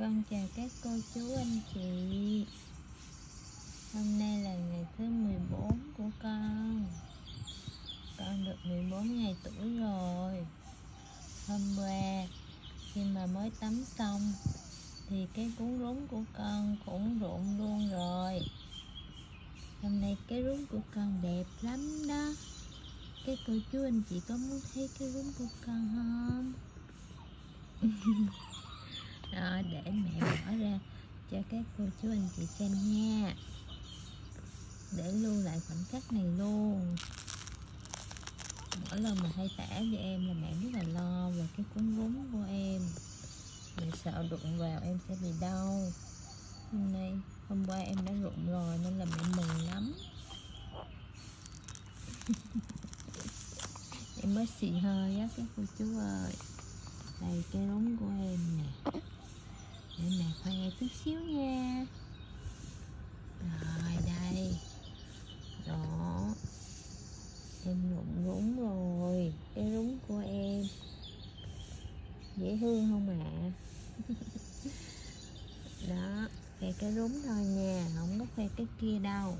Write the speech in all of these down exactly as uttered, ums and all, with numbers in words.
Con chào các cô chú anh chị. Hôm nay là ngày thứ mười bốn của con. Con được mười bốn ngày tuổi rồi. Hôm qua khi mà mới tắm xong thì cái cuốn rúng của con cũng rụng luôn rồi. Hôm nay cái rúng của con đẹp lắm đó. Các cô chú anh chị có muốn thấy cái rúng của con không? Đó, để mẹ bỏ ra cho các cô chú anh chị xem nha, để lưu lại khoảnh khắc này luôn. Mỗi lần mà hay tả cho em là mẹ rất là lo về cái cuốn rúng của em. Mẹ sợ đụng vào em sẽ bị đau. Hôm nay hôm qua em đã rụng rồi nên là mẹ mừng lắm. Em mới xì hơi á các cô chú ơi. Đây cái rúng của em nè, để mẹ khoe chút xíu nha. Rồi đây, đó, em rụng rúng rồi. Cái rúng của em dễ thương không ạ? À? Đó, khoe cái rúng thôi nha, không có khoe cái kia đâu.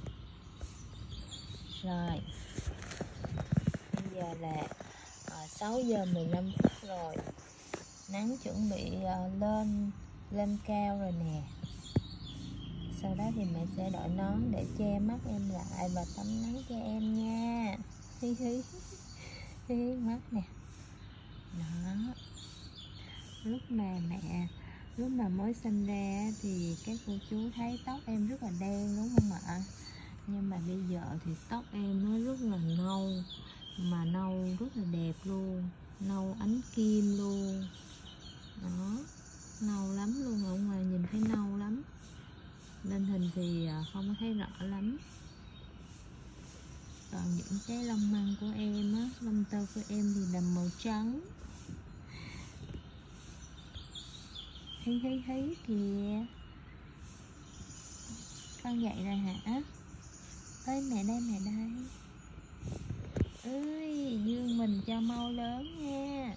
Rồi, bây giờ là uh, sáu giờ mười lăm phút rồi. Nắng chuẩn bị uh, lên lên cao rồi nè. Sau đó thì mẹ sẽ đội nón để che mắt em lại và tắm nắng cho em nha. Hí hí hí mắt nè. Đó. Lúc mà mẹ lúc mà mới sinh ra thì các cô chú thấy tóc em rất là đen đúng không ạ? Nhưng mà bây giờ thì tóc em nó rất là nâu, mà nâu rất là đẹp luôn, nâu ánh kim luôn. Đó, nâu lắm luôn, ở ngoài nhìn thấy nâu lắm, lên hình thì không có thấy rõ lắm. Còn những cái lông măng của em á, lông tơ của em thì là màu trắng. Hí hí hí kìa. Con dậy rồi hả? Ơi mẹ đây, mẹ đây. Ơi, dương mình cho mau lớn nha.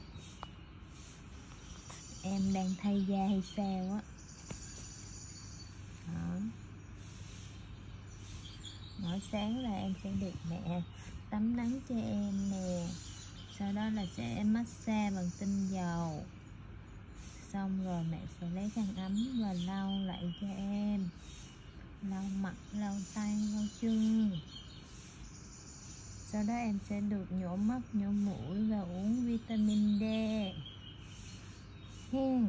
Em đang thay da hay sao á? Đó. Mỗi sáng là em sẽ được mẹ tắm nắng cho em nè. Sau đó là sẽ massage bằng tinh dầu. Xong rồi mẹ sẽ lấy khăn ấm và lau lại cho em. Lau mặt, lau tay, lau chân. Sau đó em sẽ được nhổ mắt, nhổ mũi và uống vitamin D. Hmm.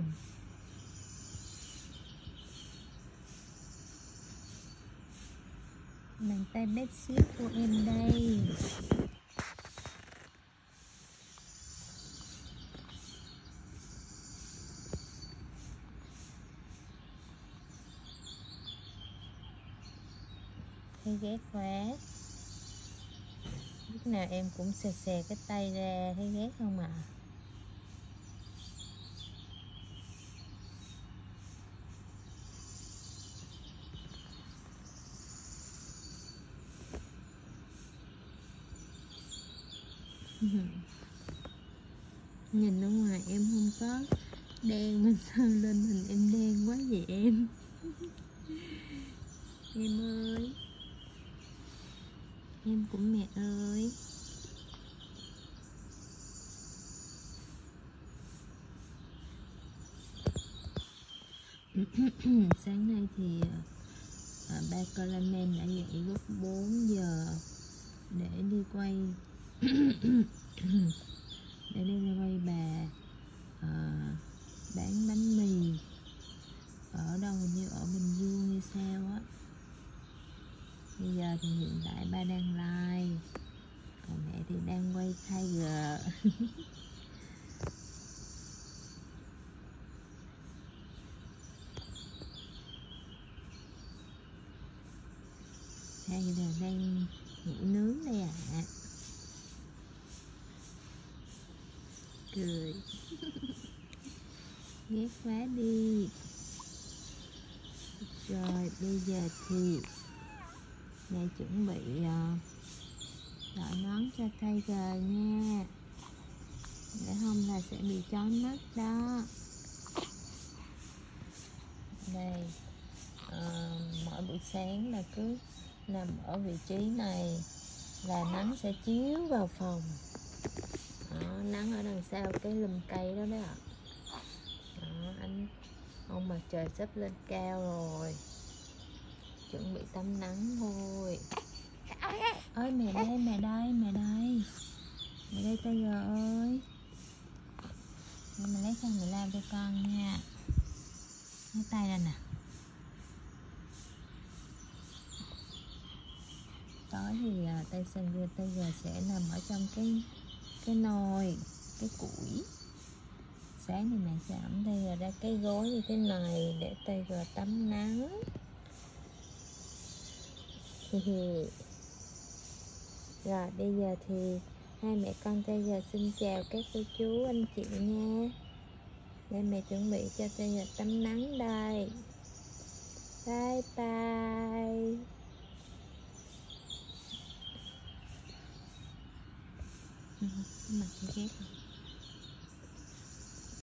Bàn tay bé xíu của em đây. Thấy ghét quá. Lúc nào em cũng xè xè cái tay ra, thấy ghét không ạ? À? Nhìn ở ngoài em không có đen, mà sao lên hình em đen quá vậy em? Em ơi, em của mẹ ơi. Sáng nay thì à, ba Caramel đã dậy lúc bốn giờ để đi quay để đi quay bà à, bán bánh mì ở đâu, hình như ở Bình Dương hay sao á. Bây giờ thì hiện tại ba đang live, còn mẹ thì đang quay Tiger. Hay là đang ngủ nướng đây ạ. À. Cười. Ghét quá đi. Rồi bây giờ thì mẹ chuẩn bị uh, đội nón cho Tiger nha, để không là sẽ bị chói mắt đó. Đây, à, mỗi buổi sáng là cứ nằm ở vị trí này là nắng sẽ chiếu vào phòng. Đó, nắng ở đằng sau cái lùm cây đó đấy ạ. Đó, anh ông mặt trời sắp lên cao rồi, chuẩn bị tắm nắng thôi. Ơi mẹ đây, mẹ đây, mẹ đây, mẹ đây Tiger ơi. Để mình lấy khăn mình lau cho con nha. Lấy tay ra nè. Tối thì uh, Tyson Tiger sẽ nằm ở trong cái cái nồi, cái củi. Sáng thì mẹ sẽ ẩm Tiger ra cái gối như thế này để Tiger tắm nắng. Rồi bây giờ thì hai mẹ con Tiger xin chào các cô chú anh chị nha. Để mẹ chuẩn bị cho Tiger tắm nắng đây. Bye bye. Mặt ghét.